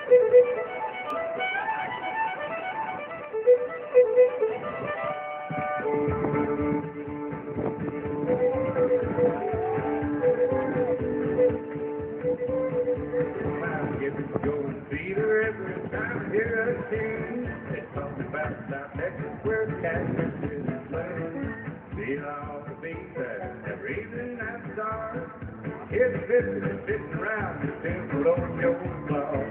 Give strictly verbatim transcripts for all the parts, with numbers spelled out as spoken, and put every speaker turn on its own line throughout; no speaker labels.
Every time I hear a tune, they talk about South Texas where Texas is playing. Feel all the beats there every evening at the dark. Hear the biscuits sitting around the tune below your floor.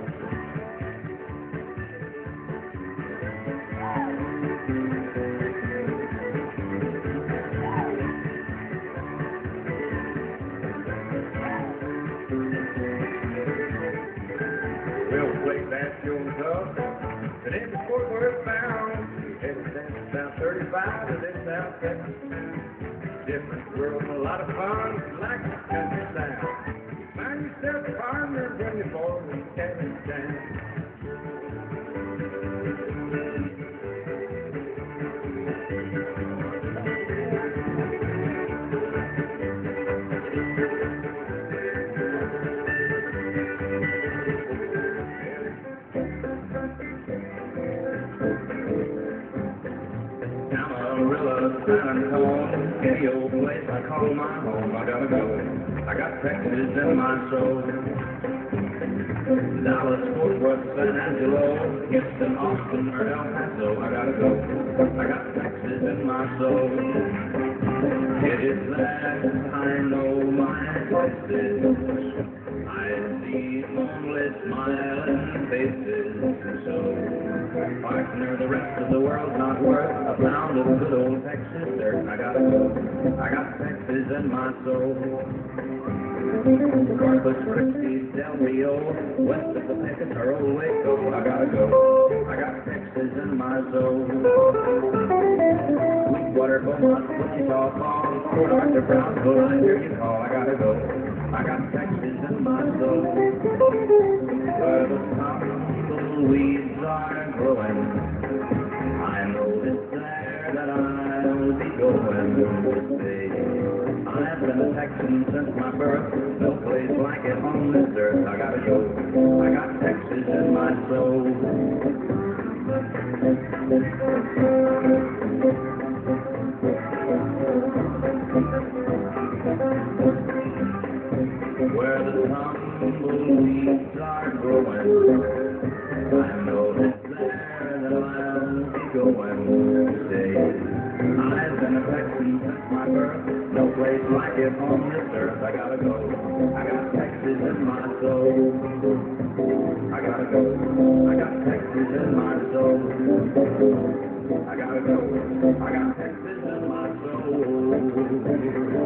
That's your love, but every sport we're found, headed down South thirty-five to this South Texas town. Different world, a lot of fun, if you like the country sound. Find yourself a partner, bring your boys and cabin down. Sound home, any old place I call my home, I gotta go. I got Texas in my soul. Dallas, Fort Worth, San Angelo, Houston, Austin, or El Paso, I gotta go. I got Texas in my soul. It is that I know my places. I see only smiling faces. So, partner, the rest of the world's not worth a pound of good old Texas dirt. I gotta go. I got Texas in my soul. Corpus Christi, Del Rio, west of the Pecos or Old Waco. I gotta go. I got Texas in my soul. Sweetwater, Beaumont, Wichita Falls, Port Arthur, Brownsville, I hear you call. I gotta go. I got Texas in my soul. Where the tropical weeds are growing, I know it's there that I'll be going to stay. I've been a Texan since my birth, no place like it on this earth. I gotta go. I got Texas in my soul. Where the tumbleweeds are growing, I know it's there that I'll be going to stay. I've been a Texan since my birth, no place like it on this earth. I gotta go. I got Texas in my soul. I gotta go. I got Texas in my soul. I gotta go. I got Texas in my soul.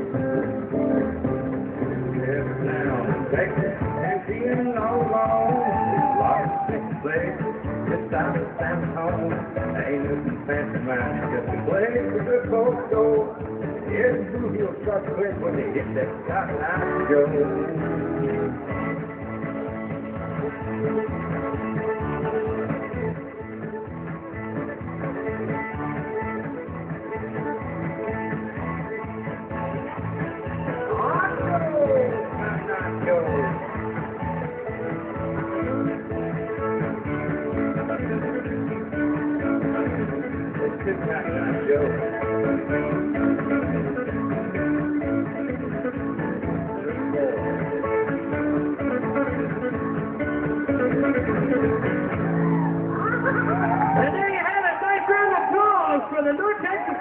Texas and feeling all alone, lost in place, just out of San home. Ain't nothing fancy man, just a place where good folks go. Here's the blue heel start to click when they hit that Cotton Joe.
And there you have it, nice round of applause for the North Texas